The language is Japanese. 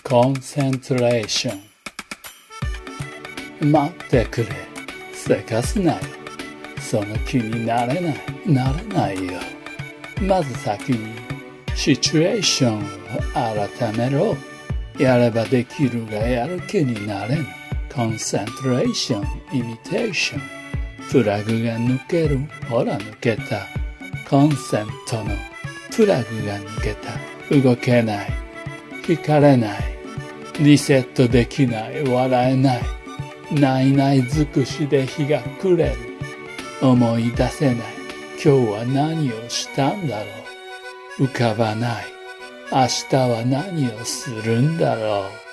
コンセントレーション。待ってくれ。せかすなよ。その気になれないよ。まず先にシチュエーションを改めろ。やればできるがやる気になれぬ。コンセントレーション、イミテーション。プラグが抜ける。ほら抜けた。コンセントのプラグが抜けた。動けない。光れない。リセットできない。笑えない。ないない尽くしで日が暮れる。思い出せない。今日は何をしたんだろう。浮かばない。明日は何をするんだろう。